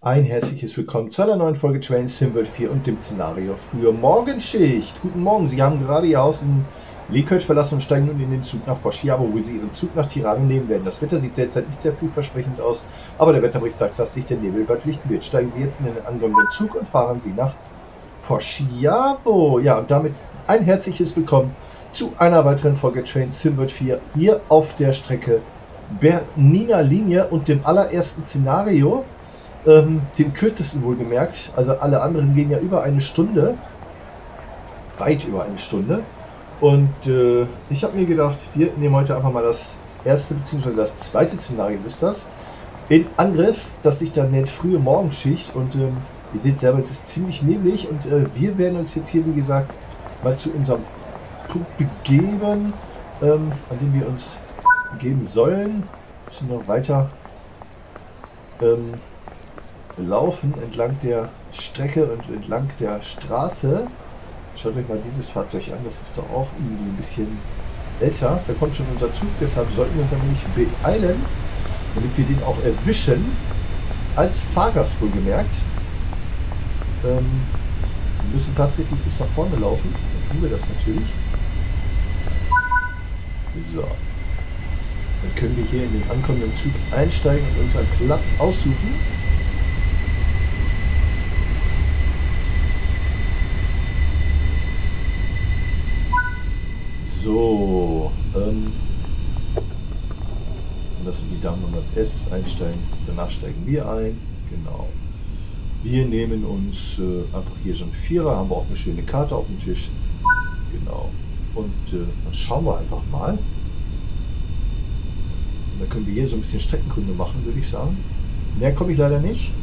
Ein herzliches Willkommen zu einer neuen Folge Train Sim World 4 und dem Szenario für Morgenschicht. Guten Morgen, Sie haben gerade Ihr Haus in Leköln verlassen und steigen nun in den Zug nach Poschiavo, wo Sie Ihren Zug nach Tirano nehmen werden. Das Wetter sieht derzeit nicht sehr vielversprechend aus, aber der Wetterbericht sagt, dass sich der Nebel bald lichten wird. Steigen Sie jetzt in den angehenden Zug und fahren Sie nach Poschiavo. Ja, und damit ein herzliches Willkommen zu einer weiteren Folge Train Sim World 4 hier auf der Strecke Bernina Linie und dem allerersten Szenario. Dem kürzesten wohlgemerkt. Also alle anderen gehen ja über eine Stunde. Weit über eine Stunde. Und ich habe mir gedacht, wir nehmen heute einfach mal das erste bzw. das zweite Szenario, ist das, in Angriff, das sich dann nennt frühe Morgenschicht. Und ihr seht selber, es ist ziemlich neblig. Und wir werden uns jetzt hier, wie gesagt, mal zu unserem Punkt begeben, an dem wir uns begeben sollen. Wir müssen noch weiter laufen entlang der Strecke und entlang der Straße. Schaut euch mal dieses Fahrzeug an, das ist doch auch irgendwie ein bisschen älter. Da kommt schon unser Zug, deshalb sollten wir uns ein wenig beeilen, damit wir den auch erwischen. Als Fahrgast wohlgemerkt. Wir müssen tatsächlich bis da vorne laufen, dann tun wir das natürlich. So. Dann können wir hier in den ankommenden Zug einsteigen und uns einen Platz aussuchen. So, lassen die Damen als erstes einsteigen, danach steigen wir ein, genau. Wir nehmen uns einfach hier so einen Vierer, haben wir auch eine schöne Karte auf dem Tisch, genau. Und dann schauen wir einfach mal. Und dann können wir hier so ein bisschen Streckenkunde machen, würde ich sagen. Mehr komme ich leider nicht.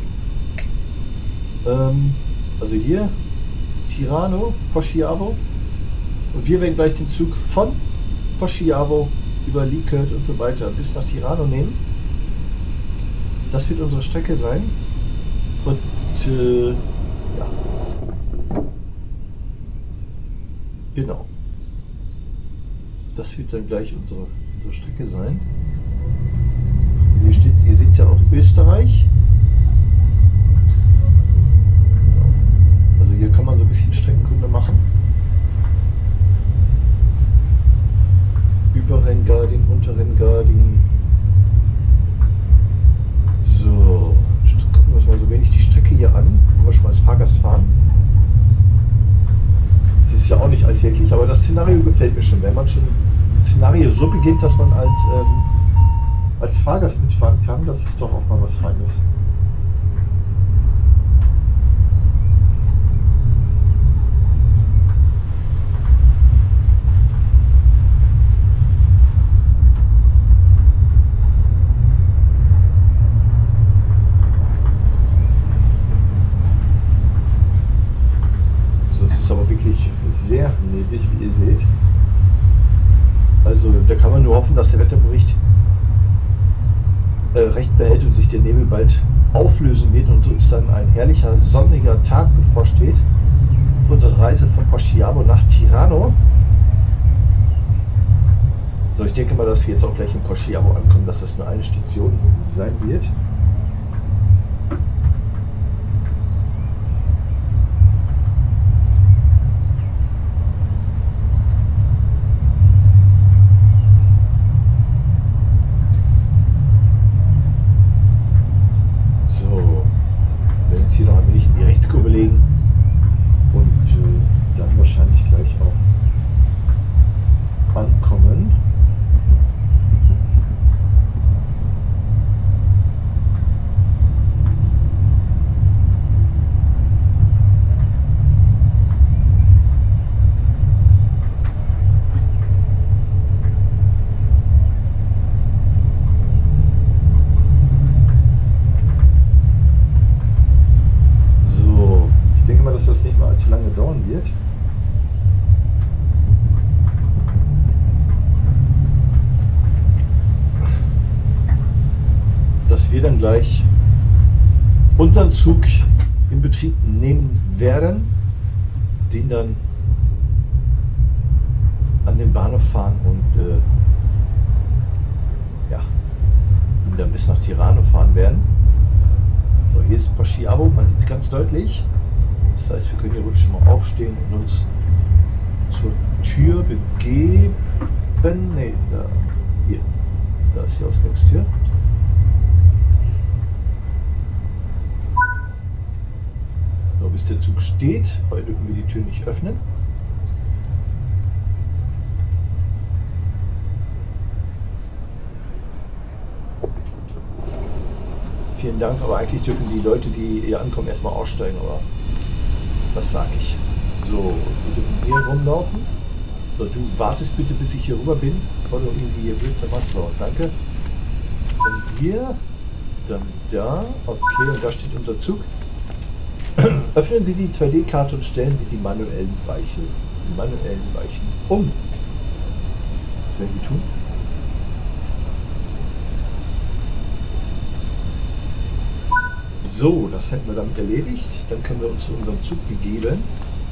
Also hier, Tirano, Poschiavo. Und wir werden gleich den Zug von Poschiavo über Leköln und so weiter bis nach Tirano nehmen. Das wird unsere Strecke sein. Und ja. Genau. Das wird dann gleich unsere Strecke sein. Also hier seht ihr auch Österreich. Also hier kann man so ein bisschen Streckenkunde machen. Überrenngarding, Unterrenngarding. So, gucken wir uns mal so wenig die Strecke hier an, wenn wir schon mal als Fahrgast fahren. Das ist ja auch nicht alltäglich, aber das Szenario gefällt mir schon. Wenn man schon ein Szenario so beginnt, dass man als Fahrgast mitfahren kann, das ist doch auch mal was Feines. Aber wirklich sehr neblig, wie ihr seht. Also da kann man nur hoffen, dass der Wetterbericht recht behält und sich der Nebel bald auflösen wird und uns dann ein herrlicher sonniger Tag bevorsteht auf unserer Reise von Poschiavo nach Tirano. So, ich denke mal, dass wir jetzt auch gleich in Poschiavo ankommen, dass das nur eine Station sein wird. Hier noch ein wenig in die Rechtskurve legen und dann wahrscheinlich gleich auch ankommen. Dass das nicht mal allzu lange dauern wird. Dass wir dann gleich unseren Zug in Betrieb nehmen werden, den dann an den Bahnhof fahren und ja, ihn dann bis nach Tirano fahren werden. So, hier ist Poschiavo, man sieht es ganz deutlich. Das heißt, wir können hier ruhig schon mal aufstehen und uns zur Tür begeben. Ne, da, hier. Da ist die Ausgangstür. So, bis der Zug steht, weil dürfen wir die Tür nicht öffnen. Vielen Dank, aber eigentlich dürfen die Leute, die hier ankommen, erstmal aussteigen, aber was sag ich? So, wir dürfen hier rumlaufen. So, du wartest bitte, bis ich hier rüber bin, bevor du irgendwie hier Blödsinn machst. So, danke. Dann hier, dann da, okay, und da steht unser Zug. Öffnen Sie die 2D-Karte und stellen Sie die manuellen Weichen um. Was werden wir tun? So, das hätten wir damit erledigt. Dann können wir uns zu unserem Zug begeben.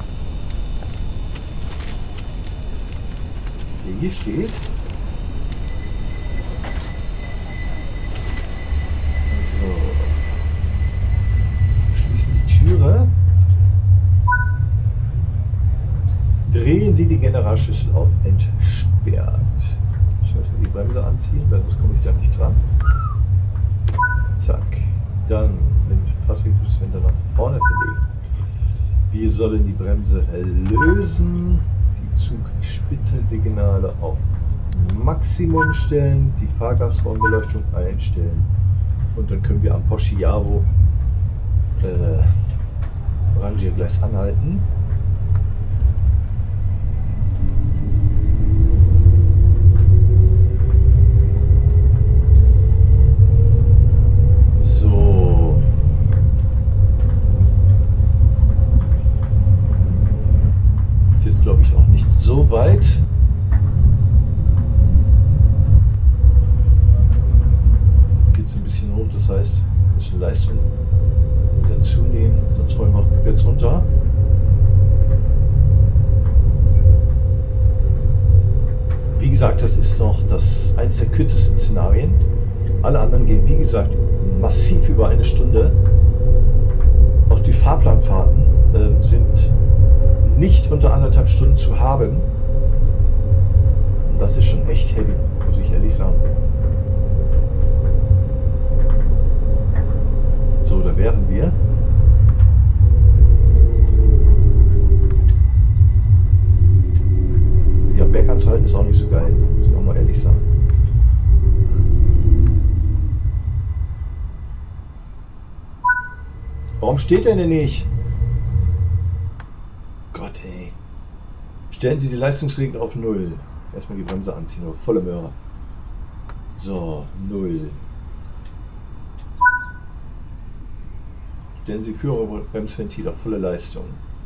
Der hier steht. So. Schließen die Türe. Drehen Sie die Generalschlüssel auf entsperrt. Ich muss mal die Bremse anziehen, weil sonst komme ich da nicht dran. Zack. Dann den Fahrtriebswender nach vorne verlegen. Wir sollen die Bremse lösen, die Zugspitzensignale auf Maximum stellen, die Fahrgastraumebeleuchtung einstellen und dann können wir am Poschiavo Rangiergleis anhalten. So weit. Jetzt geht es ein bisschen hoch, das heißt, wir müssen Leistung dazu nehmen, sonst wollen wir auch rückwärts runter. Wie gesagt, das ist noch eins der kürzesten Szenarien. Alle anderen gehen, wie gesagt, massiv über eine Stunde. Auch die Fahrplanfahrten sind nicht unter 1,5 Stunden zu haben. Und das ist schon echt heavy, muss ich ehrlich sagen. So, da wären wir. Die am Berg anzuhalten ist auch nicht so geil, muss ich auch mal ehrlich sagen. Warum steht er denn nicht? Gott, ey. Stellen Sie die Leistungsregel auf 0. Erstmal die Bremse anziehen, aber volle Möhre. So, 0. Stellen Sie Führerbremsventil auf volle Leistung.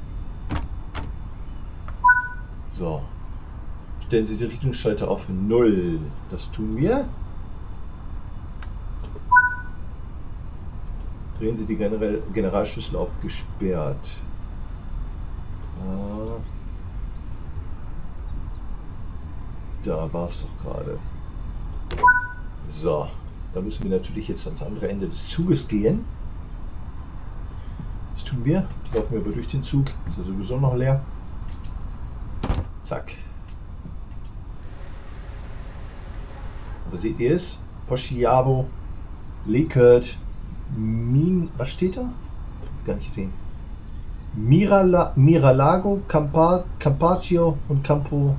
So. Stellen Sie die Richtungsschalter auf 0. Das tun wir. Drehen Sie die Generalschlüssel auf gesperrt. Da war es doch gerade. So, da müssen wir natürlich jetzt ans andere Ende des Zuges gehen. Das tun wir. Laufen wir aber durch den Zug. Ist ja sowieso noch leer. Zack. Da seht ihr es. Poschiavo, Likert, was steht da? Ich kann es gar nicht sehen. Miralago, Campaccio und Campo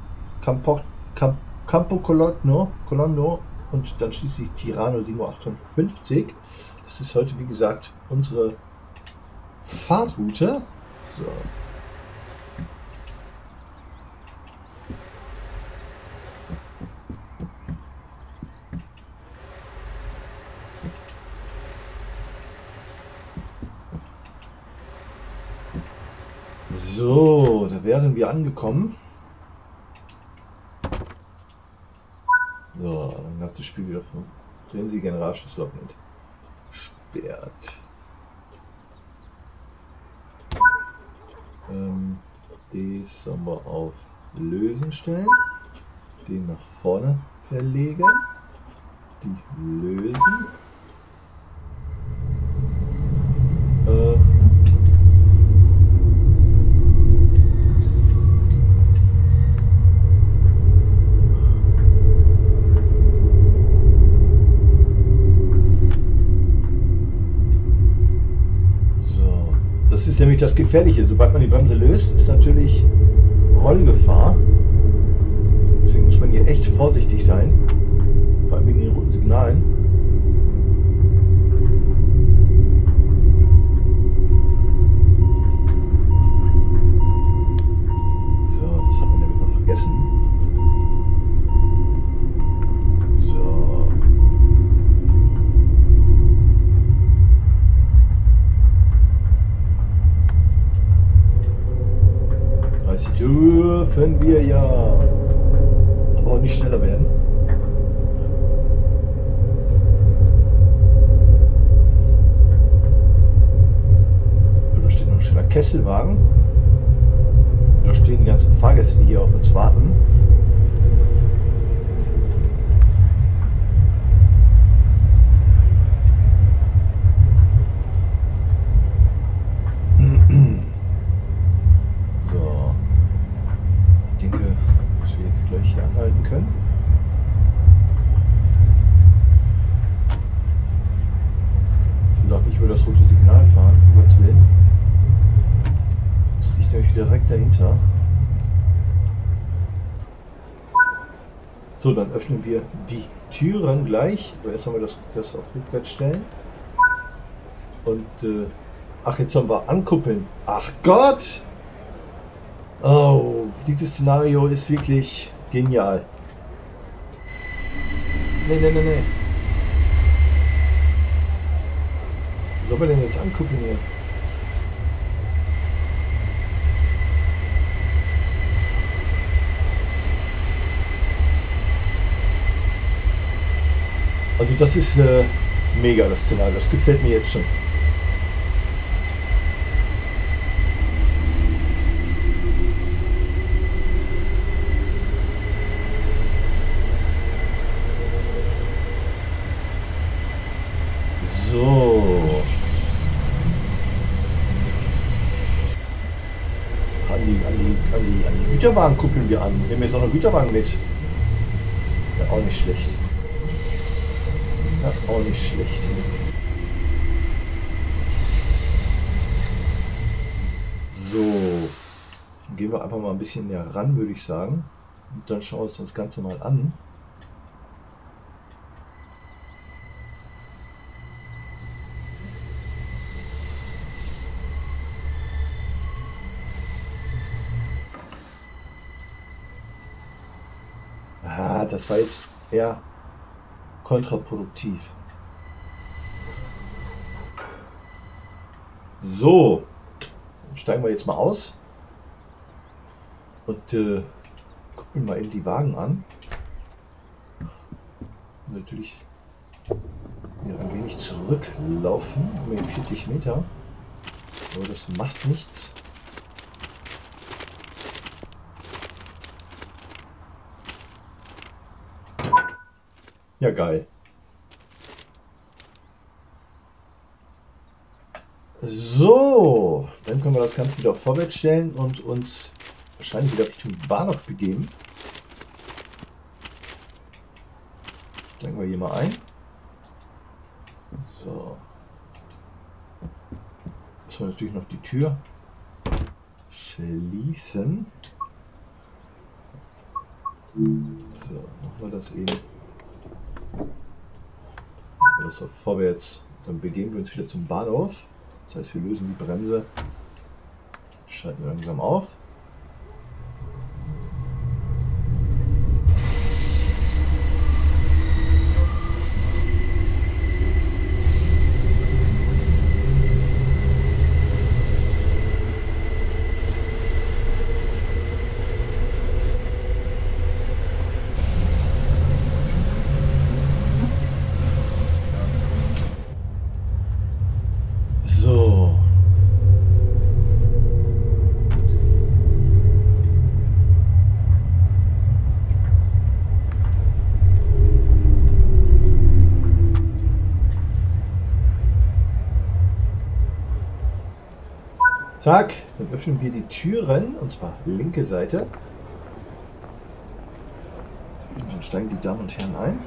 Colonno und dann schließlich Tirano 758. Das ist heute, wie gesagt, unsere Fahrtroute. So. So, da wären wir angekommen. So, dann hast du das Spiel wieder von. Drehen Sie Generalschlüssel auf entsperrt. Das sollen wir auf Lösen stellen. Den nach vorne verlegen. Die lösen. das ist nämlich das Gefährliche. Sobald man die Bremse löst, ist natürlich Rollgefahr. Deswegen muss man hier echt vorsichtig sein. Vor allem wegen den roten Signalen. So, das hat man nämlich noch vergessen. So. Dürfen wir ja. Aber auch nicht schneller werden. Da steht noch ein schöner Kesselwagen. Da stehen die ganzen Fahrgäste, die hier auf uns warten. Anhalten können. Ich will auch nicht über das rote Signal fahren, um Gottes Willen. Das liegt nämlich direkt dahinter. So, dann öffnen wir die Türen gleich. Aber erst haben wir das auf rückwärts stellen. Und, ach, jetzt sollen wir ankuppeln. Ach Gott! Oh, dieses Szenario ist wirklich genial. Nee. Wie soll man denn jetzt angucken hier? Also das ist mega, das Szenario. Das gefällt mir jetzt schon. So. An die Güterwagen kuppeln wir an. Wir haben jetzt auch noch Güterwagen mit. Ja, auch nicht schlecht. Ja, auch nicht schlecht. So. Dann gehen wir einfach mal ein bisschen näher ran, würde ich sagen. Und dann schauen wir uns das Ganze mal an. Das war jetzt eher kontraproduktiv. So, dann steigen wir jetzt mal aus und gucken mal eben die Wagen an. Natürlich hier ein wenig zurücklaufen, mit 40 Meter, aber das macht nichts. Ja, geil. So, dann können wir das Ganze wieder vorwärts stellen und uns wahrscheinlich wieder Richtung Bahnhof begeben. Steigen wir hier mal ein. So. Müssen wir natürlich noch die Tür schließen. So, machen wir das eben. Das auf vorwärts, dann begeben wir uns wieder zum Bahnhof. Das heißt, wir lösen die Bremse, schalten wir langsam auf. Zack, dann öffnen wir die Türen, und zwar linke Seite. Und dann steigen die Damen und Herren ein.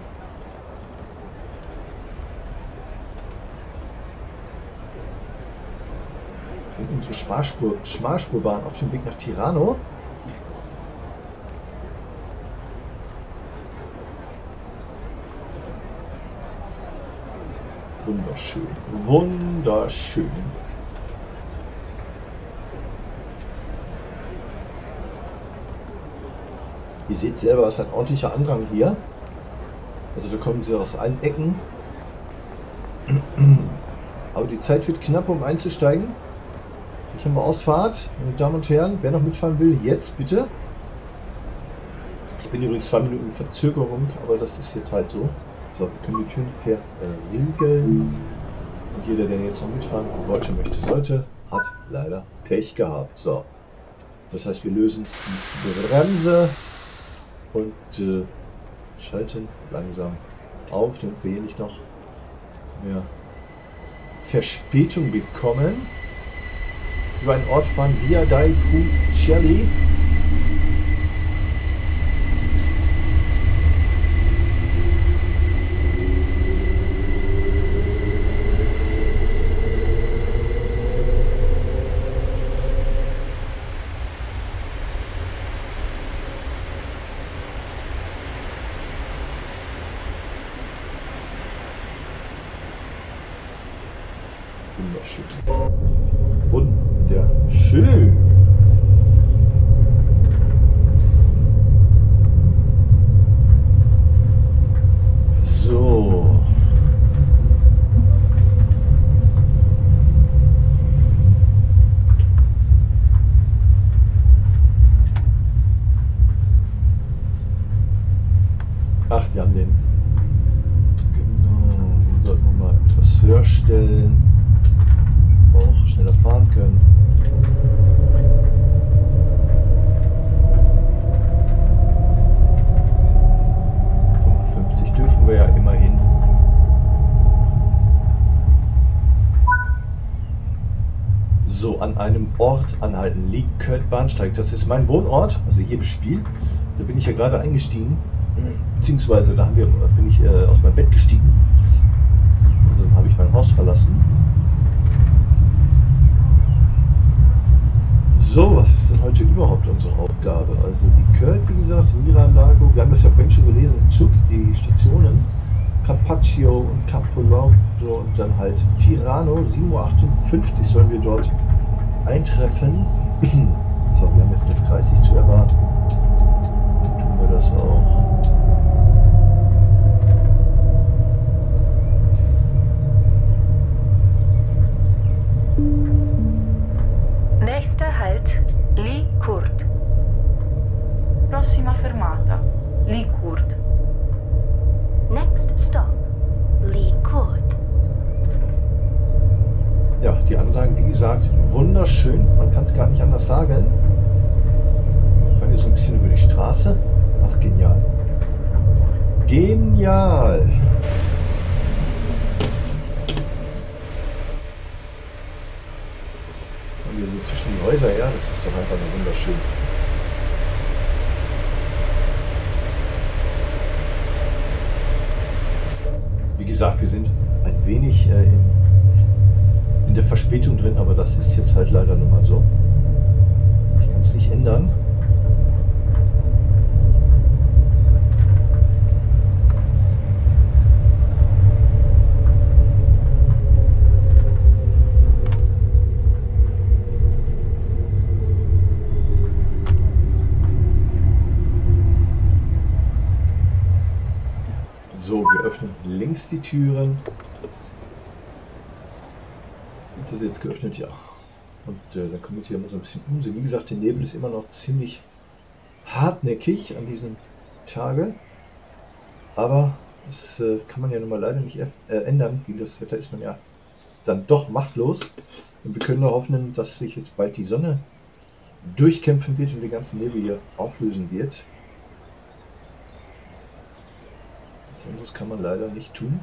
in unsere Schmalspurbahn auf dem Weg nach Tirano. Wunderschön, wunderschön. Ihr seht selber, es ist ein ordentlicher Andrang hier. Also da kommen sie aus allen Ecken. Aber die Zeit wird knapp, um einzusteigen. Ich habe Ausfahrt, meine Damen und Herren. Wer noch mitfahren will, jetzt bitte. Ich bin übrigens 2 Minuten Verzögerung, aber das ist jetzt halt so. So, wir können die Türen verriegeln. Und jeder, der jetzt noch mitfahren wollte, möchte, sollte, hat leider Pech gehabt. So, das heißt, wir lösen die Bremse und schalten langsam auf, damit wir hier nicht noch mehr Verspätung bekommen. Über einen Ort fahren Via dei Pucelli. Wunderschön. Wunderschön. So. Ach, wir haben den. Genau. Den sollten wir mal etwas höher stellen. Auch schneller fahren können. Dürfen wir ja immerhin. So, an einem Ort anhalten. Likört Bahnsteig. Das ist mein Wohnort, also hier im Spiel. Da bin ich ja gerade eingestiegen. Beziehungsweise da bin ich aus meinem Bett gestiegen. Also dann habe ich mein Haus verlassen. So, was ist denn heute überhaupt unsere Aufgabe? Also Likört, wie gesagt, Miralago, wir haben das ja vorhin schon gelesen im Zug, die Stationen Carpaccio und Capoluogo und dann halt Tirano, 7:58 Uhr sollen wir dort eintreffen. So, wir haben jetzt gleich 30 zu erwarten. Dann tun wir das auch. Nächster Halt, Likurt. Prossima fermata, Likurt. Next stop, Likurt. Ja, die Ansagen, wie gesagt, wunderschön. Man kann es gar nicht anders sagen. Wir fahren jetzt so ein bisschen über die Straße. Ach, genial. Genial. Und hier so zwischen die Häuser, ja, das ist doch einfach nur wunderschön. Wie gesagt, wir sind ein wenig in der Verspätung drin, aber das ist jetzt halt leider nur mal so. Ich kann es nicht ändern. So, wir öffnen links die Türen. Und das ist jetzt geöffnet, ja. Und dann kommt jetzt hier immer so ein bisschen Unsinn. Wie gesagt, der Nebel ist immer noch ziemlich hartnäckig an diesem Tage. Aber das kann man ja nun mal leider nicht ändern. Gegen das Wetter ist man ja dann doch machtlos. Und wir können nur hoffen, dass sich jetzt bald die Sonne durchkämpfen wird und den ganzen Nebel hier auflösen wird. Was anderes kann man leider nicht tun.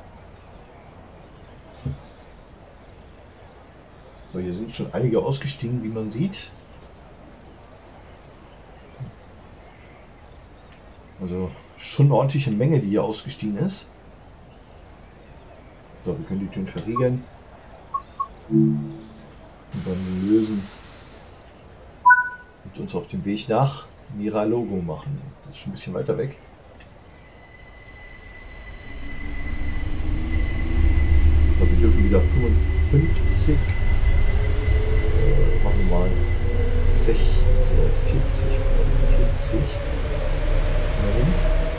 So, hier sind schon einige ausgestiegen, wie man sieht. Also schon eine ordentliche Menge, die hier ausgestiegen ist. So, wir können die Türen verriegeln. Und dann lösen und uns auf dem Weg nach Miralogo machen. Das ist schon ein bisschen weiter weg. So, wir dürfen wieder 55. Machen wir mal 60, 40, 45. Mal hin.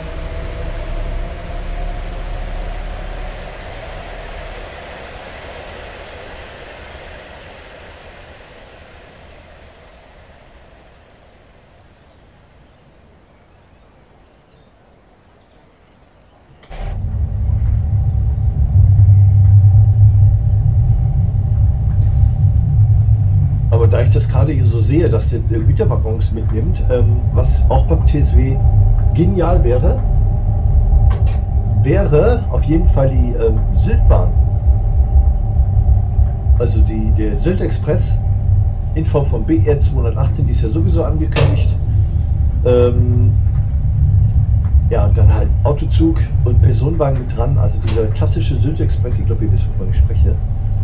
Da ich das gerade hier so sehe, dass der Güterwaggons mitnimmt, was auch beim TSW genial wäre, wäre auf jeden Fall die Sylt-Bahn. Also der Sylt-Express in Form von BR 218, die ist ja sowieso angekündigt. Ja, und dann halt Autozug und Personenwagen mit dran, also dieser klassische Sylt-Express, ich glaube, ihr wisst, wovon ich spreche.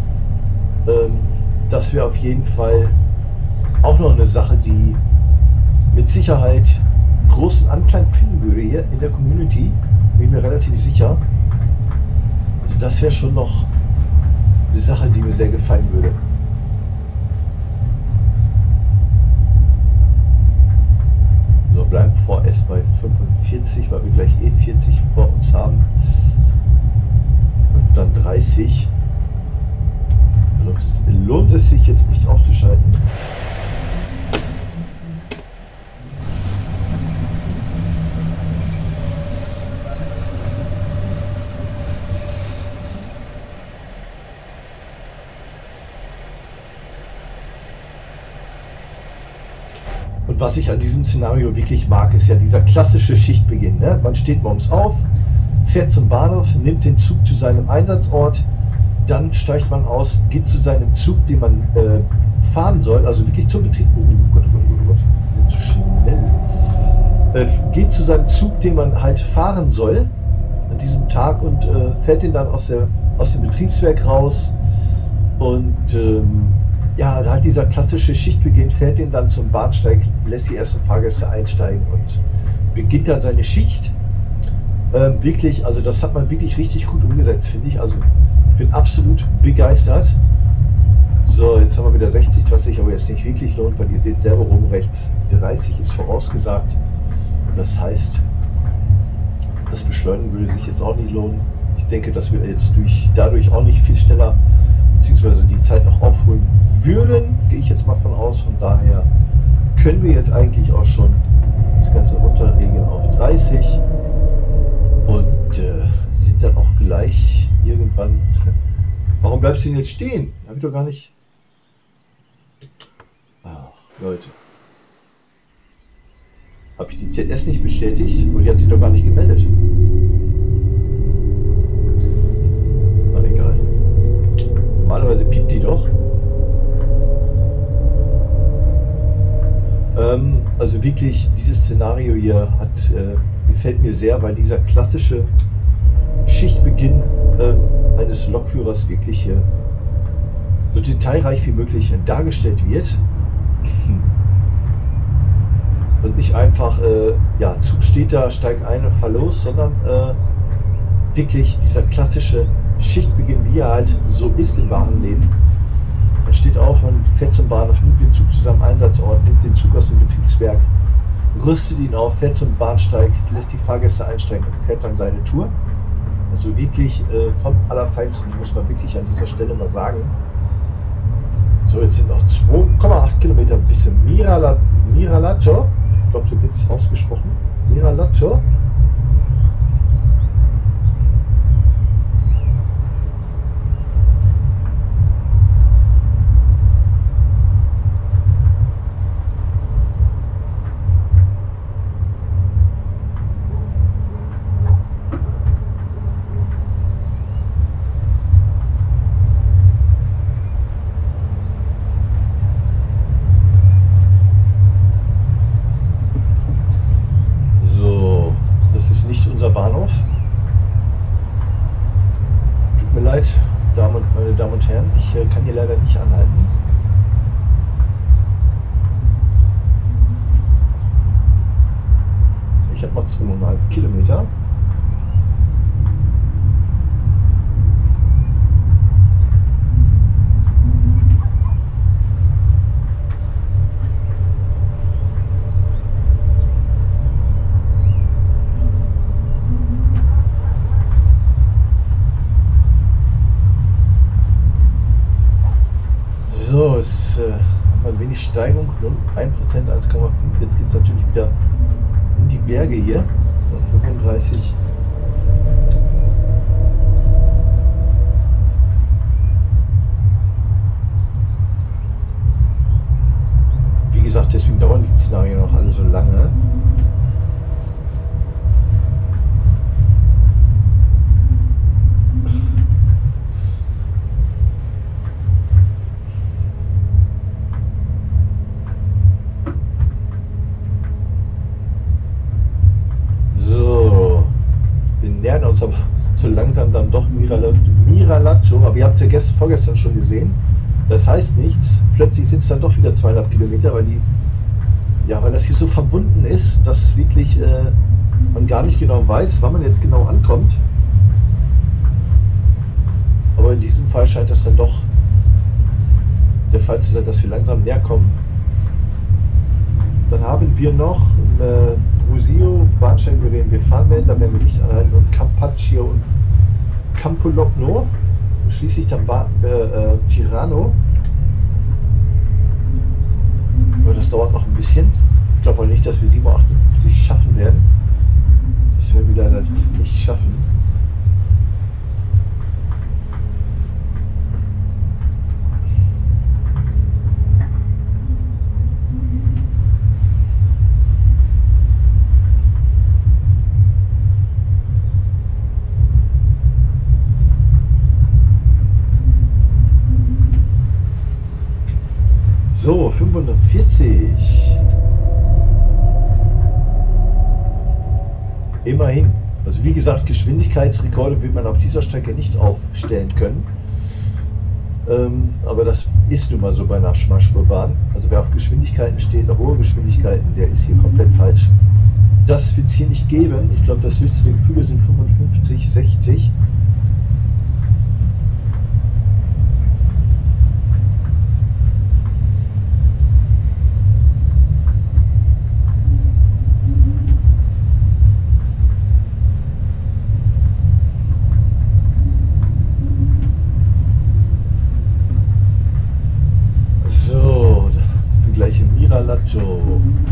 Das wäre auf jeden Fall auch noch eine Sache, die mit Sicherheit großen Anklang finden würde hier in der Community. Bin ich mir relativ sicher. Also das wäre schon noch eine Sache, die mir sehr gefallen würde. So, bleiben vorerst bei 45, weil wir gleich E40 vor uns haben. Und dann 30. Lohnt es sich jetzt nicht aufzuschalten. Und was ich an diesem Szenario wirklich mag, ist ja dieser klassische Schichtbeginn. Ne? Man steht morgens auf, fährt zum Bahnhof, nimmt den Zug zu seinem Einsatzort. Dann steigt man aus, geht zu seinem Zug, den man fahren soll, also wirklich zum Betrieb. Oh Gott, oh Gott, oh Gott, wir sind zu schnell. Geht zu seinem Zug, den man halt fahren soll an diesem Tag und fährt den dann aus dem Betriebswerk raus. Und ja, halt dieser klassische Schichtbeginn, fährt den dann zum Bahnsteig, lässt die ersten Fahrgäste einsteigen und beginnt dann seine Schicht. Wirklich, also das hat man wirklich richtig gut umgesetzt, finde ich. Also bin absolut begeistert. So, jetzt haben wir wieder 60, was sich aber jetzt nicht wirklich lohnt, weil ihr seht selber oben rechts, 30 ist vorausgesagt. Das heißt, das Beschleunigen würde sich jetzt auch nicht lohnen. Ich denke, dass wir jetzt dadurch auch nicht viel schneller, beziehungsweise die Zeit noch aufholen würden, gehe ich jetzt mal von aus. Von daher können wir jetzt eigentlich auch schon das Ganze runterregeln auf 30 und sind dann auch gleich irgendwann. Warum bleibst du denn jetzt stehen? Hab ich doch gar nicht. Ach, Leute. Habe ich die ZS nicht bestätigt? Und die hat sich doch gar nicht gemeldet. Na egal. Normalerweise piept die doch. Also wirklich, dieses Szenario hier gefällt mir sehr, weil dieser klassische Schichtbeginn eines Lokführers wirklich so detailreich wie möglich dargestellt wird. Und nicht einfach, ja, Zug steht da, steig ein und fahr los, sondern wirklich dieser klassische Schichtbeginn, wie er halt so ist im wahren Leben. Man steht auf, man fährt zum Bahnhof, nimmt den Zug zu seinem Einsatzort, nimmt den Zug aus dem Betriebswerk, rüstet ihn auf, fährt zum Bahnsteig, lässt die Fahrgäste einsteigen und fährt dann seine Tour. Also wirklich vom Allerfeinsten, muss man wirklich an dieser Stelle mal sagen. So, jetzt sind noch 2,8 Kilometer bis zum Miralaccio. Ich glaube, so wird es ausgesprochen. Miralaccio. Bahnhof. Tut mir leid, meine Damen und Herren, ich kann hier leider nicht anhalten. Ich habe noch 2,5 Kilometer. So, es haben wir ein wenig Steigung, 1%, 1,5. Jetzt geht es natürlich wieder in die Berge hier. So, 35. Wie gesagt, deswegen dauern die Szenarien noch alle so lange. Nähern uns aber so langsam dann doch Miralaccio, aber ihr habt es ja vorgestern schon gesehen. Das heißt nichts. Plötzlich sind es dann doch wieder 200 Kilometer, weil weil das hier so verwunden ist, dass wirklich man gar nicht genau weiß, wann man jetzt genau ankommt. Aber in diesem Fall scheint das dann doch der Fall zu sein, dass wir langsam näher kommen. Dann haben wir noch Brusio, Bahnsteig, über den wir fahren werden, da werden wir nicht anhalten, und Campaccio und Campologno und schließlich dann Tirano. Aber das dauert noch ein bisschen. Ich glaube auch nicht, dass wir 7,58 schaffen werden. Das werden wir leider nicht schaffen. So, 540. Immerhin. Also wie gesagt, Geschwindigkeitsrekorde wird man auf dieser Strecke nicht aufstellen können. Aber das ist nun mal so bei einer Schmalspurbahn. Also wer auf Geschwindigkeiten steht, auf hohe Geschwindigkeiten, der ist hier komplett falsch. Das wird es hier nicht geben. Ich glaube, das höchste der Gefühle sind 55, 60. Miralaccio.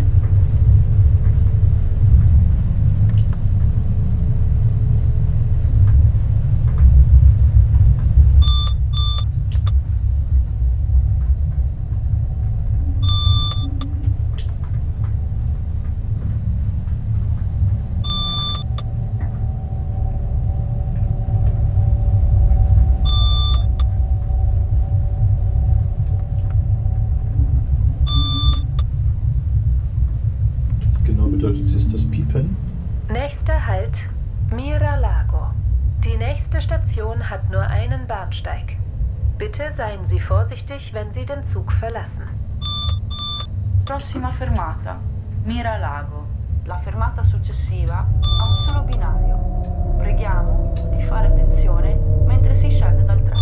Ist das Piepen? Nächster Halt, Miralago. Die nächste Station hat nur einen Bahnsteig. Bitte seien Sie vorsichtig, wenn Sie den Zug verlassen. Prossima fermata, Miralago. La fermata successiva ha un solo binario. Preghiamo di fare attenzione mentre si scende dal treno.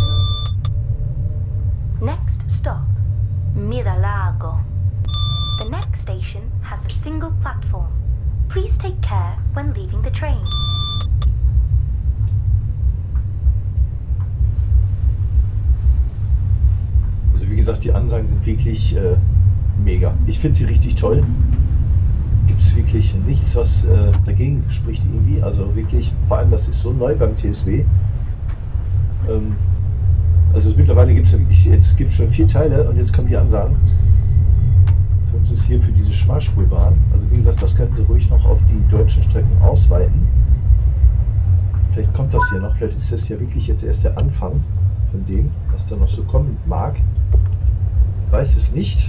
Next stop, Miralago. The next station has a single platform. Please take care when leaving the train. Also wie gesagt, die Ansagen sind wirklich mega. Ich finde sie richtig toll. Gibt es wirklich nichts, was dagegen spricht irgendwie. Also wirklich, vor allem das ist so neu beim TSW. Also mittlerweile gibt es ja wirklich, jetzt gibt es schon 4 Teile und jetzt kommen die Ansagen. Sonst ist hier für diese Schmalspurbahn. Also wie gesagt, das könnten sie ruhig noch auf die deutschen Strecken ausweiten. Vielleicht kommt das hier noch, vielleicht ist das ja wirklich jetzt erst der Anfang von dem, was da noch so kommen mag. Ich weiß es nicht.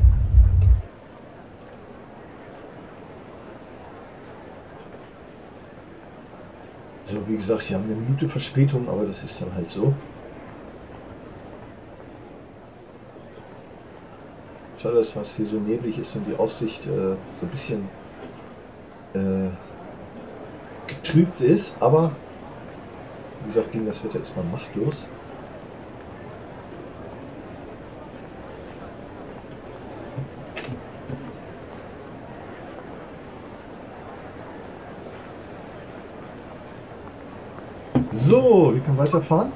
So, wie gesagt, wir haben eine Minute Verspätung, aber das ist dann halt so. Schade, dass es hier so neblig ist und die Aussicht so ein bisschen getrübt ist, aber wie gesagt, gegen das Wetter ist man machtlos. So, wir können weiterfahren.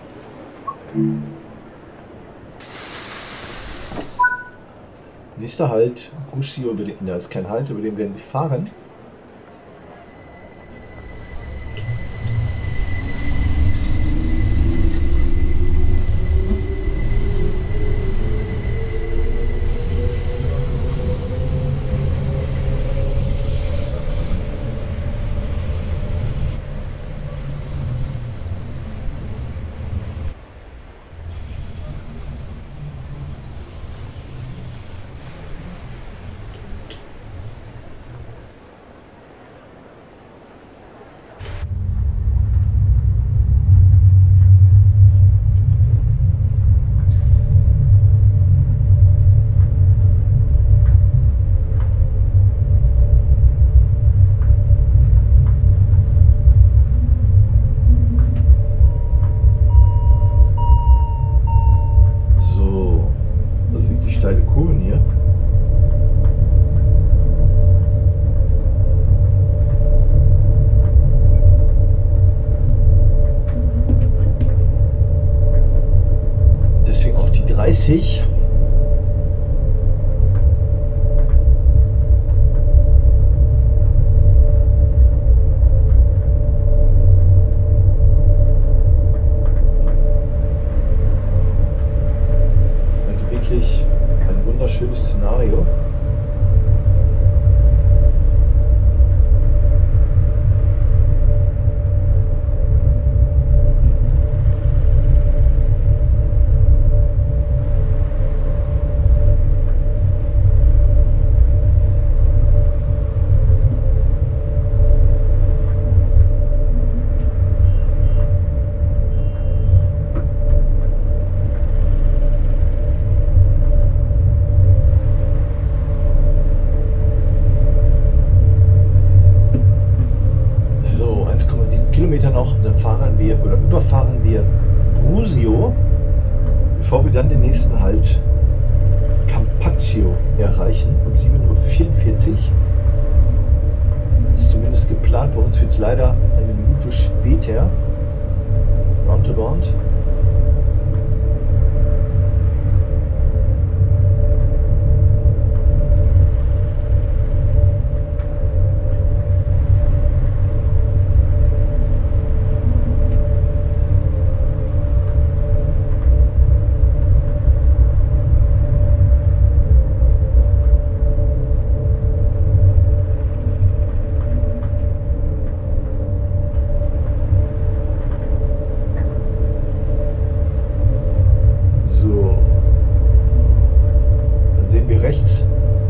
Nächster Halt, Brusio, da ist kein Halt, über den werden wir fahren. Steile Kurven hier. Deswegen auch die 30. Also wirklich ein wunderschönes Szenario. Noch, dann fahren wir oder überfahren wir Brusio, bevor wir dann den nächsten Halt Campaccio erreichen um 7:44 Uhr. Das ist zumindest geplant, bei uns wird es leider eine Minute später. Roundabout. Rechts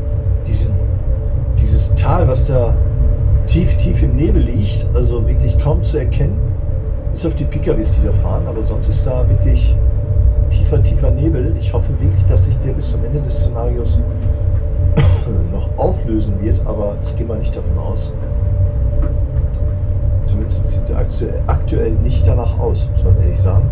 dieses Tal, was da tief im Nebel liegt, also wirklich kaum zu erkennen, bis auf die PKWs, die da fahren, aber sonst ist da wirklich tiefer Nebel. Ich hoffe wirklich, dass sich der bis zum Ende des Szenarios noch auflösen wird, aber ich gehe mal nicht davon aus. Zumindest sieht es aktuell nicht danach aus, muss man ehrlich sagen.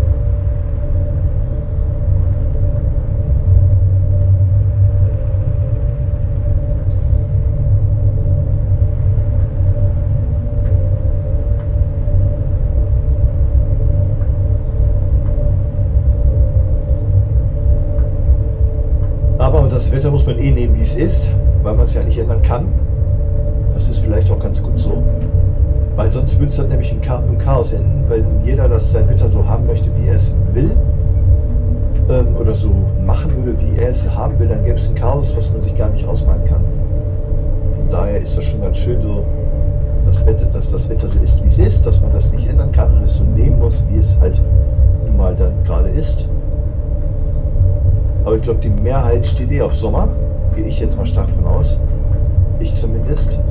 Aber das Wetter muss man eh nehmen, wie es ist, weil man es ja nicht ändern kann. Das ist vielleicht auch ganz gut so. Weil sonst würde es dann nämlich im Chaos enden, weil jeder das sein Wetter so haben möchte, wie er es will. Oder so machen würde, wie er es haben will, dann gäbe es ein Chaos, was man sich gar nicht ausmalen kann. Von daher ist das schon ganz schön so, dass das Wetter so ist, wie es ist, dass man das nicht ändern kann und es so nehmen muss, wie es halt nun mal dann gerade ist. Aber ich glaube, die Mehrheit steht eh auf Sommer. Gehe ich jetzt mal stark von aus. Ich zumindest.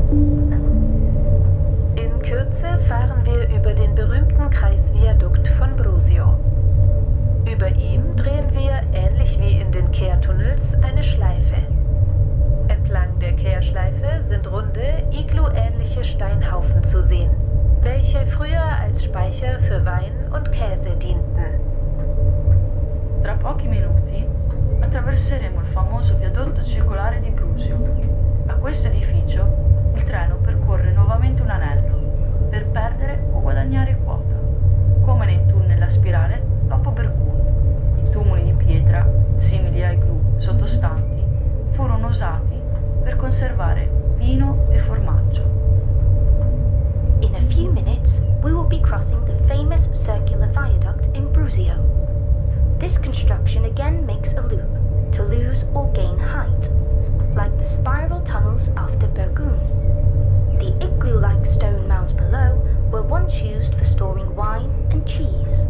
In Kürze fahren wir über den berühmten Kreisviadukt von Brusio. Über ihm drehen wir, ähnlich wie in den Kehrtunnels, eine Schleife. Entlang Entlang der Kehrschleife sind runde, iglu-ähnliche Steinhaufen zu sehen, welche früher als Speicher für Wein und Käse dienten. Tra pochi minuti attraverseremo il famoso viadotto circolare di Brusio. A questo edificio il treno percorre nuovamente un anello per perdere o guadagnare quota, come nei tunnel a spirale dopo Bergamo. I tumuli di pietra, simili ai glu sottostanti, furono usati per conservare vino e formaggio. In a few minutes, we will be crossing the famous circular viaduct in Brusio. This construction again makes a loop to lose or gain height, like the spiral tunnels after Burgoon. The igloo-like stone mounds below were once used for storing wine and cheese.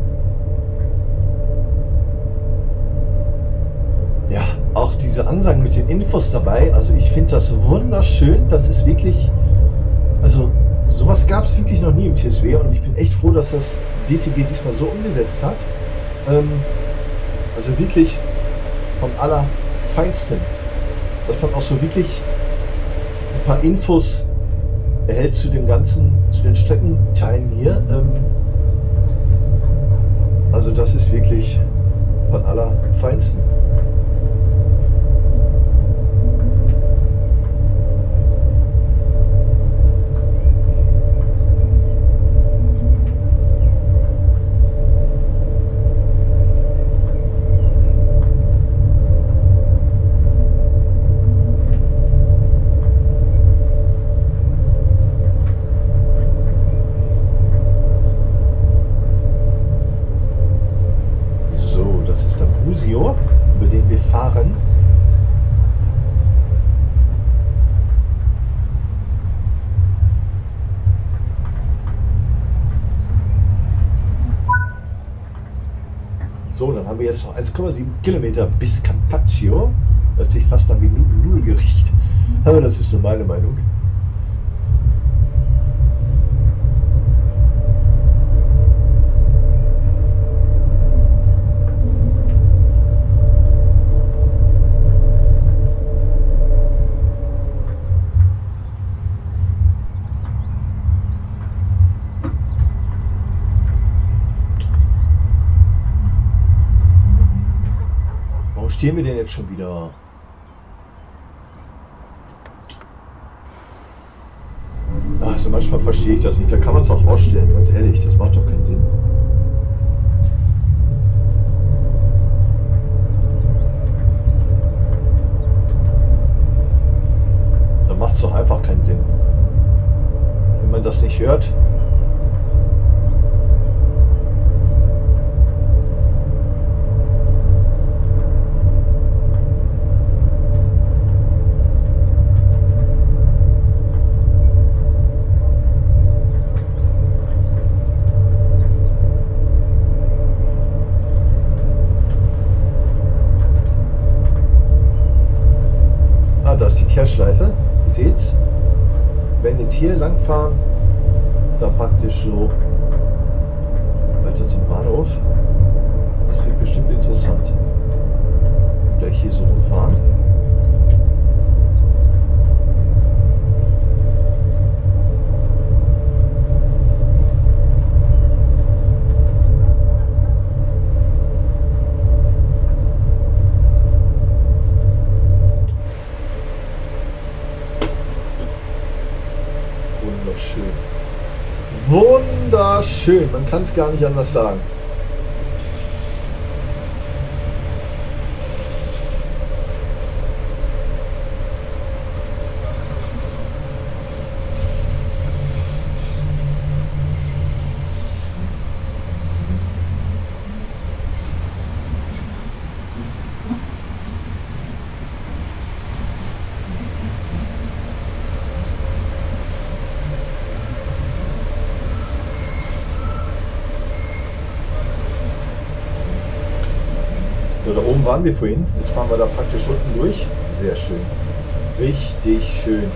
Ja, auch diese Ansagen mit den Infos dabei, also ich finde das wunderschön, das ist wirklich, also sowas gab es wirklich noch nie im TSW und ich bin echt froh, dass das DTG diesmal so umgesetzt hat. Also wirklich vom Allerfeinsten, dass man auch so wirklich ein paar Infos erhält zu dem ganzen, zu den Streckenteilen hier. Also das ist wirklich von Allerfeinsten. Über den wir fahren. So, dann haben wir jetzt noch 1,7 Kilometer bis Campaccio. Hört sich fast an wie Nudelgericht. Aber das ist nur meine Meinung. Stehen wir denn jetzt schon wieder? Also manchmal verstehe ich das nicht. Da kann man es auch ausstellen, ganz ehrlich. Das macht doch keinen Sinn. Dann macht es doch einfach keinen Sinn. Wenn man das nicht hört. Da ist die Kehrschleife, ihr seht's. Wir werden jetzt hier lang fahren, dann praktisch so weiter zum Bahnhof. Das wird bestimmt interessant. Gleich hier so rumfahren. Wunderschön, man kann es gar nicht anders sagen. So, da oben waren wir vorhin. Jetzt fahren wir da praktisch unten durch. Sehr schön. Richtig schön.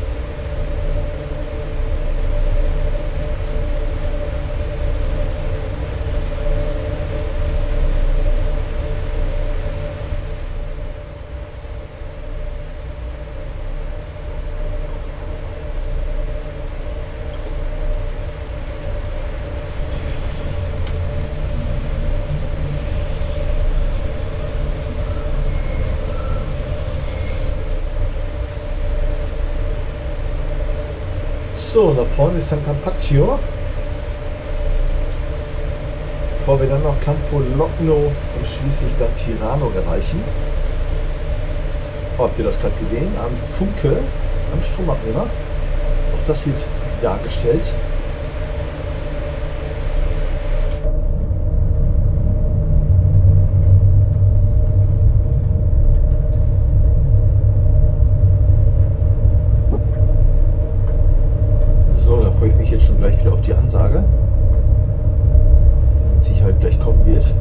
So, da vorne ist dann Campaccio. Bevor wir dann noch Campo Logno und schließlich dann Tirano erreichen. Oh, habt ihr das gerade gesehen? Am Funke, am Stromabnehmer. Auch das wird dargestellt. So, da freue ich mich jetzt schon gleich wieder auf die Ansage. Die mit Sicherheit gleich kommen wird.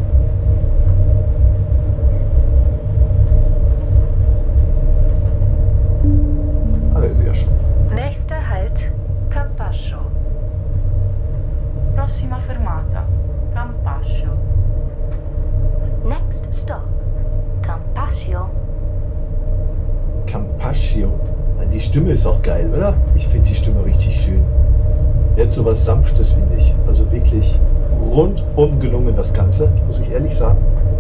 Nächster Halt, Campascio. Prossima fermata, Campascio. Next stop, Campascio. Campaccio. Die Stimme ist auch geil, oder? Ich finde die Stimme richtig schön. Jetzt so was Sanftes, finde ich. Also wirklich rundum gelungen das Ganze, muss ich ehrlich sagen.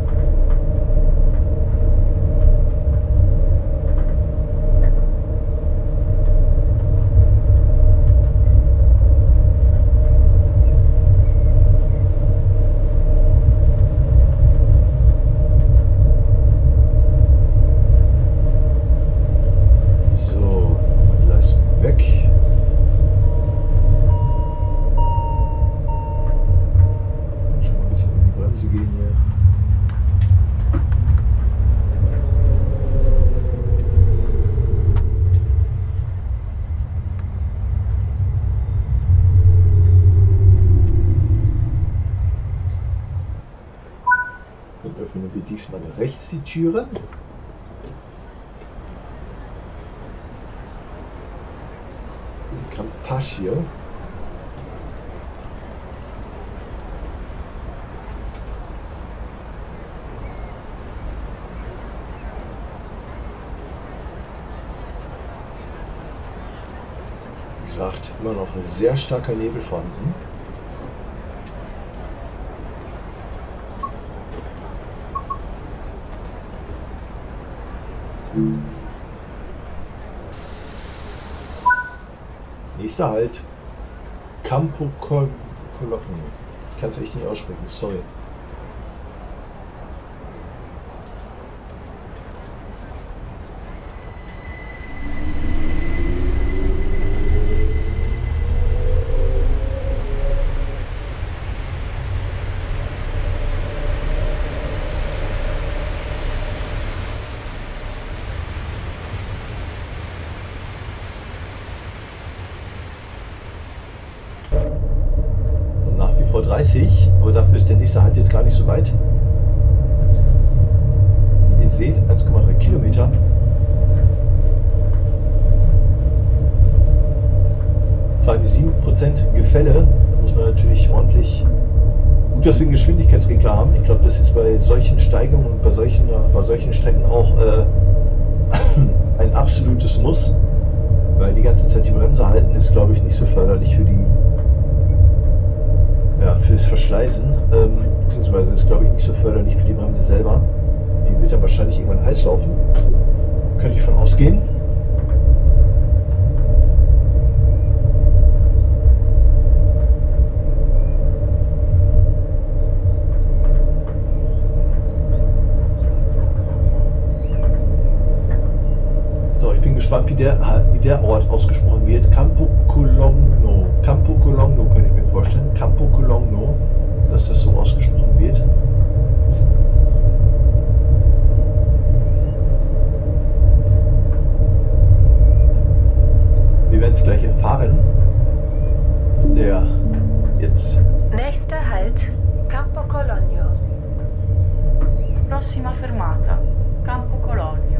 Öffnen wir diesmal rechts die Türen. Campaccio. Wie gesagt, immer noch ein sehr starker Nebel vorhanden. Nächster Halt. Campo Cologno. Ich kann es echt nicht aussprechen, sorry. Vor 30, aber dafür ist der nächste Halt jetzt gar nicht so weit. Wie ihr seht, 1,3 Kilometer. Vor allem 7% Gefälle. Da muss man natürlich ordentlich gut, dass wir einen Geschwindigkeitsregler haben. Ich glaube, das ist bei solchen Steigungen und bei solchen Strecken auch ein absolutes Muss, weil die ganze Zeit die Bremse halten ist, glaube ich, nicht so förderlich für die fürs Verschleißen, beziehungsweise ist, glaube ich, nicht so förderlich für die Bremse selber. Die wird dann wahrscheinlich irgendwann heiß laufen. Könnte ich von ausgehen. So, ich bin gespannt, wie der Ort ausgesprochen wird. Campo Cologno. Campo Cologno könnte ich mir vorstellen. Campo Cologno, dass das so ausgesprochen wird. Wir werden es gleich erfahren. Der jetzt. Nächster Halt, Campo Cologno. Prossima fermata, Campo Cologno.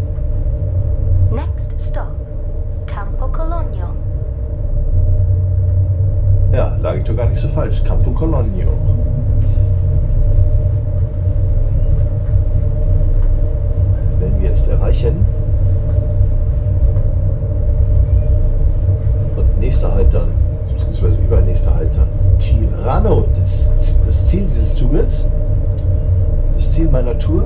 Next stop, Campo Cologno. Ja, lag ich doch gar nicht so falsch. Campo Cologno. Wenn wir jetzt erreichen. Und nächster Halt dann, beziehungsweise übernächster Halt dann, Tirano, das Ziel dieses Zuges, das Ziel meiner Tour.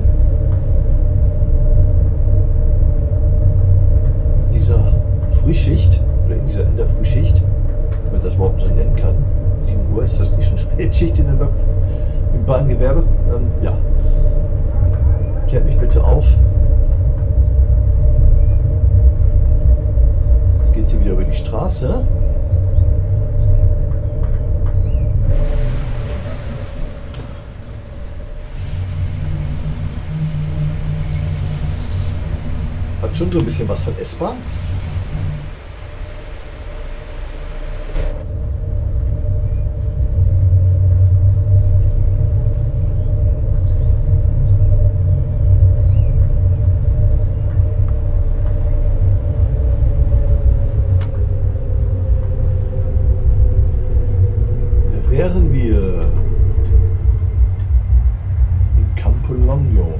Dieser Frühschicht, oder in der Frühschicht. Schicht in der Lok im Bahngewerbe. Ja. Klärt mich bitte auf. Jetzt geht sie wieder über die Straße. Hat schon so ein bisschen was von S-Bahn. Da wären wir in Campologno.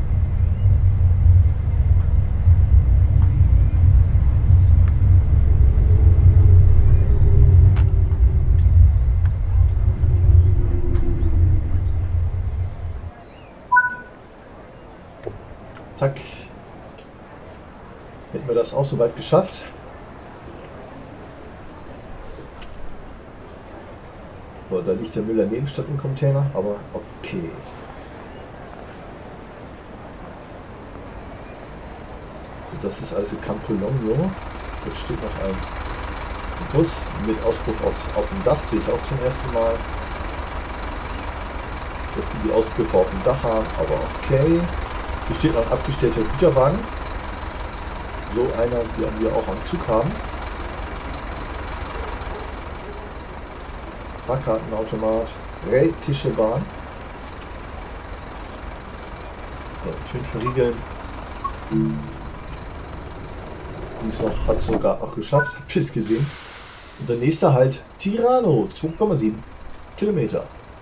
Zack. Hätten wir das auch soweit geschafft. So, da liegt der Müll daneben statt im Container, aber okay. So, das ist also Campologno. Jetzt steht noch ein Bus mit Auspuff auf dem Dach, sehe ich auch zum ersten Mal. Dass die Auspuffe auf dem Dach haben, aber okay. Hier steht noch ein abgestellter Güterwagen. So einer, wie wir auch am Zug haben. Fahrkartenautomat, Rätischebahn. So, schön verriegeln. Dies noch, hat es sogar auch geschafft, habt ihr es gesehen. Und der nächste Halt Tirano, 2,7 Kilometer.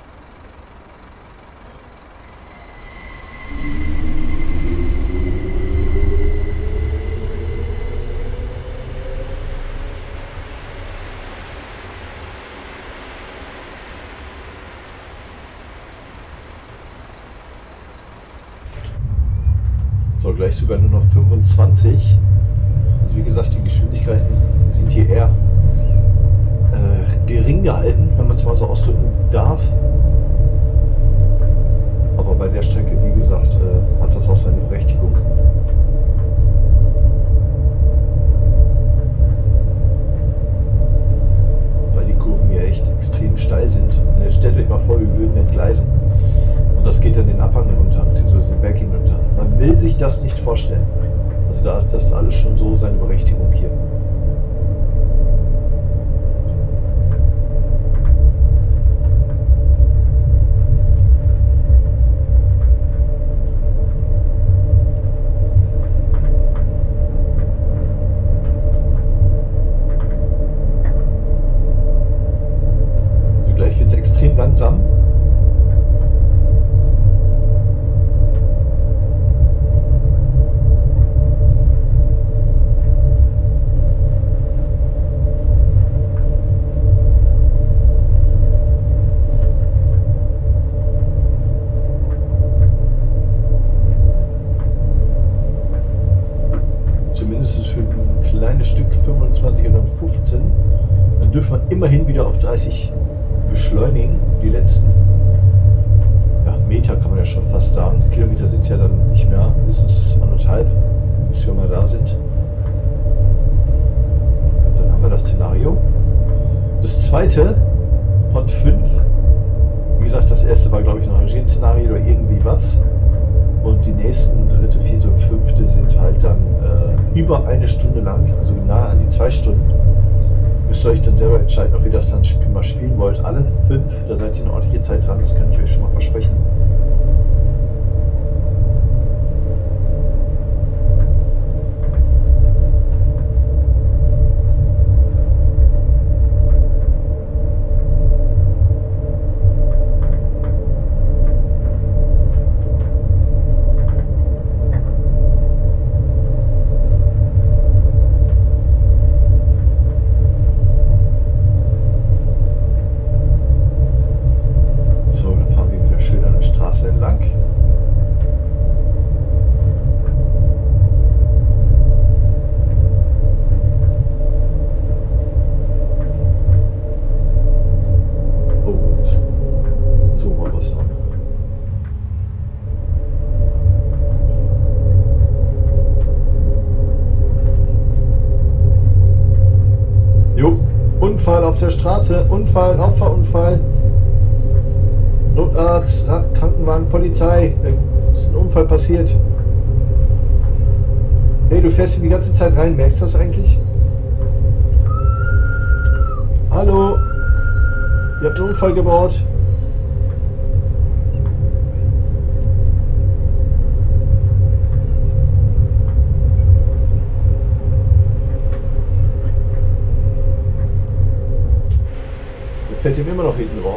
Gleich sogar nur noch 25. Also wie gesagt, die Geschwindigkeiten sind hier eher gering gehalten, wenn man es mal so ausdrücken darf. Aber bei der Strecke, wie gesagt, hat das auch seine Berechtigung. Weil die Kurven hier echt extrem steil sind. Und jetzt stellt euch mal vor, wir würden entgleisen. Und das geht dann den Abhang runter, beziehungsweise den Berg hinunter. Man will sich das nicht vorstellen. Also da hat das alles schon so seine Berechtigung hier. So, gleich wird es extrem langsam. Stück 25 oder 15, dann dürfen wir immerhin wieder auf 30 beschleunigen. Die letzten Meter kann man ja schon fast sagen. Kilometer sind es ja dann nicht mehr, es ist 1,5, bis wir mal da sind. Dann haben wir das Szenario. Das zweite von 5. Wie gesagt, das erste war glaube ich ein Rangieren-Szenario oder irgendwie was. Und die nächsten, dritte, vierte und fünfte sind halt dann über eine Stunde lang, also nahe an die 2 Stunden. Müsst ihr euch dann selber entscheiden, ob ihr das dann mal spielen wollt. Alle 5, da seid ihr eine ordentliche Zeit dran, das kann ich euch schon mal versprechen. Unfall auf der Straße. Unfall, Opferunfall. Notarzt, Krankenwagen, Polizei. Es ist ein Unfall passiert. Hey, du fährst hier die ganze Zeit rein. Merkst du das eigentlich? Hallo? Ihr habt einen Unfall gebaut. Der fällt ihm immer noch hinten drauf.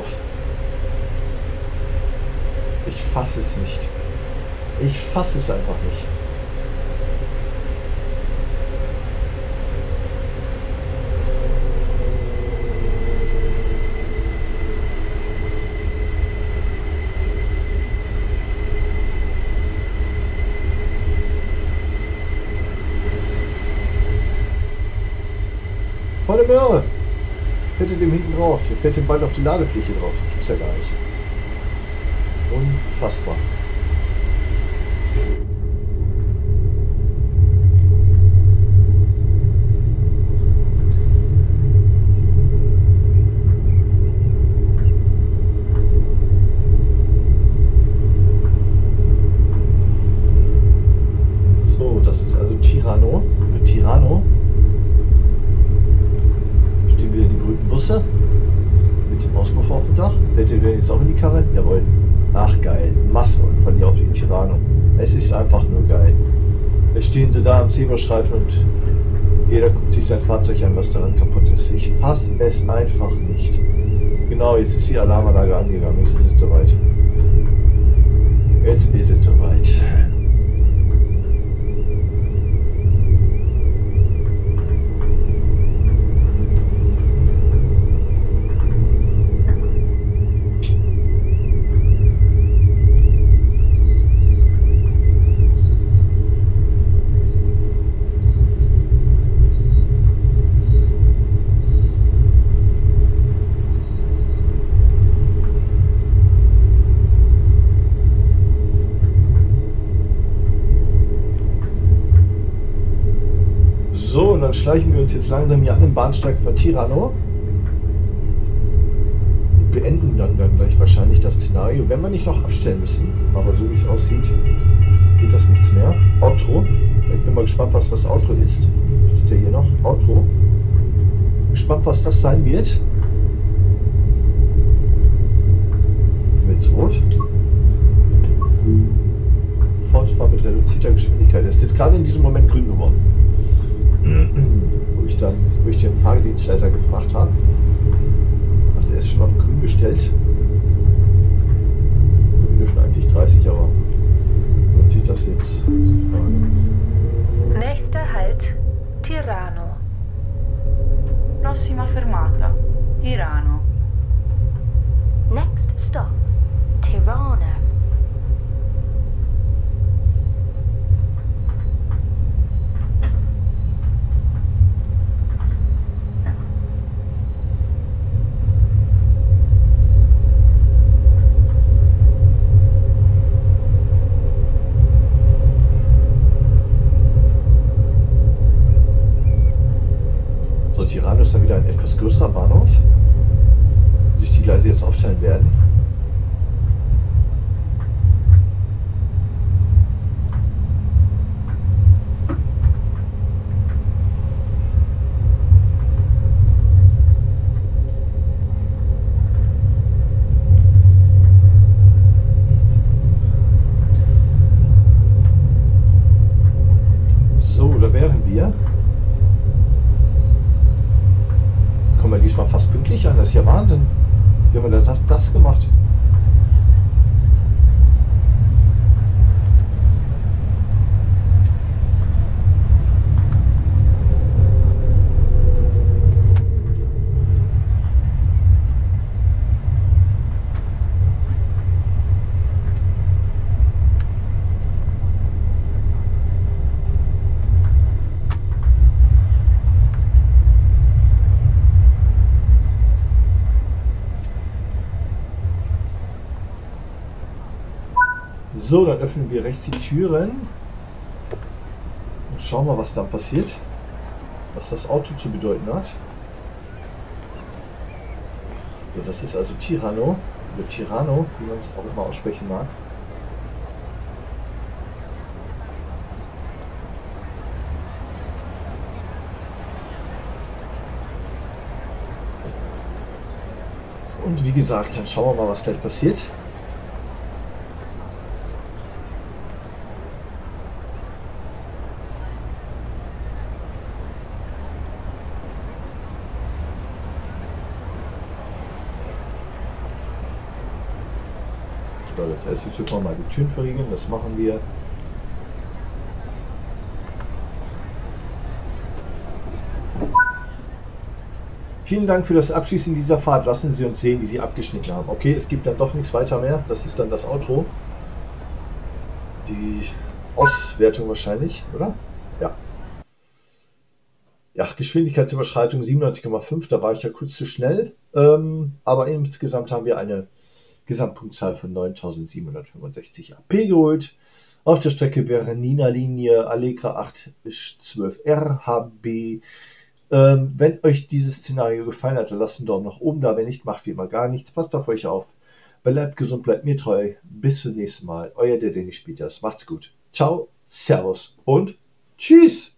Ich fasse es nicht. Ich fasse es einfach nicht. Volle Möhre. Fährt dem hinten drauf. Hier fährt dem bald auf die Ladefläche drauf. Das gibt's ja gar nicht. Unfassbar. So, das ist also Tirano. Tirano. Stehen wieder die grünen Busse. Mit dem Auspuff auf dem Dach. Fährt ihr jetzt auch in die Karre? Jawohl. Ach geil, Massenunfall hier auf den Tirano. Es ist einfach nur geil. Jetzt stehen sie da am Zebrastreifen und jeder guckt sich sein Fahrzeug an, was daran kaputt ist. Ich fasse es einfach nicht. Genau, jetzt ist die Alarmanlage angegangen. Jetzt ist es soweit. Jetzt ist es soweit. So, und dann schleichen wir uns jetzt langsam hier an den Bahnsteig von Tirano. Und beenden dann gleich wahrscheinlich das Szenario, wenn wir nicht noch abstellen müssen. Aber so wie es aussieht, geht das nichts mehr. Outro. Ich bin mal gespannt, was das Outro ist. Steht ja hier noch. Outro. Gespannt, was das sein wird. Jetzt rot. Fortfahren mit reduzierter Geschwindigkeit. Das ist jetzt gerade in diesem Moment grün geworden. Wo ich den Fahrdienstleiter gefragt habe. Also er ist schon auf grün gestellt. So, wir dürfen eigentlich 30, aber man sieht das jetzt. Nächster Halt, Tirano. Prossima fermata, Tirano. Next stop, Tirana. Tirano ist dann wieder ein etwas größerer Bahnhof, wo sich die Gleise jetzt aufteilen werden. So, da wären wir. Kommen wir diesmal fast pünktlich an, das ist ja Wahnsinn. Wie haben wir das gemacht? So, dann öffnen wir rechts die Türen und schauen mal, was dann passiert, was das Auto zu bedeuten hat. So, das ist also Tirano, oder Tirano, wie man es auch immer aussprechen mag. Und wie gesagt, dann schauen wir mal, was gleich passiert. So, als erstes tun wir mal die Türen verriegeln, das machen wir. Vielen Dank für das Abschließen dieser Fahrt. Lassen Sie uns sehen, wie Sie abgeschnitten haben. Okay, es gibt dann doch nichts weiter mehr. Das ist dann das Outro. Die Auswertung wahrscheinlich, oder? Ja. Ja, Geschwindigkeitsüberschreitung 97,5. Da war ich ja kurz zu schnell. Aber insgesamt haben wir eine Gesamtpunktzahl von 9.765 AP geholt. Auf der Strecke Bernina-Linie Allegra 8-12 RHB. Wenn euch dieses Szenario gefallen hat, dann lasst einen Daumen nach oben da. Wenn nicht, macht wie immer gar nichts. Passt auf euch auf. Bleibt gesund, bleibt mir treu. Bis zum nächsten Mal. Euer der Dennis Peters. Macht's gut. Ciao, Servus und Tschüss.